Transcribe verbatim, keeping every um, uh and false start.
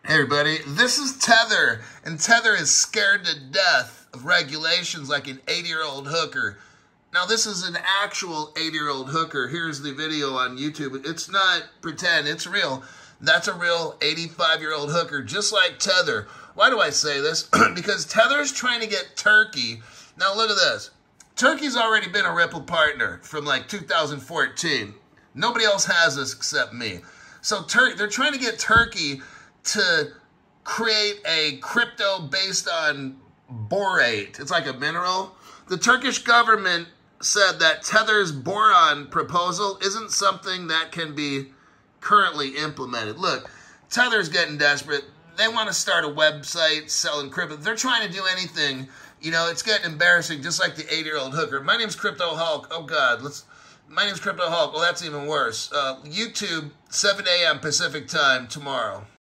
Hey everybody, this is Tether, and Tether is scared to death of regulations like an eighty-year-old hooker. Now this is an actual eighty-year-old hooker. Here's the video on YouTube. It's not pretend, it's real. That's a real eighty-five-year-old hooker, just like Tether. Why do I say this? Because Tether's trying to get Turkey. Now look at this. Turkey's already been a Ripple partner from like two thousand fourteen. Nobody else has this except me. So Tur- they're trying to get Turkey to create a crypto based on borate. It's like a mineral. The Turkish government said that Tether's boron proposal isn't something that can be currently implemented. Look, Tether's getting desperate. They want to start a website selling crypto. They're trying to do anything. You know, it's getting embarrassing, just like the eighty-year-old hooker. My name's Crypto Hulk. Oh, God. Let's. My name's Crypto Hulk. Well, that's even worse. Uh, YouTube, seven a m Pacific time tomorrow.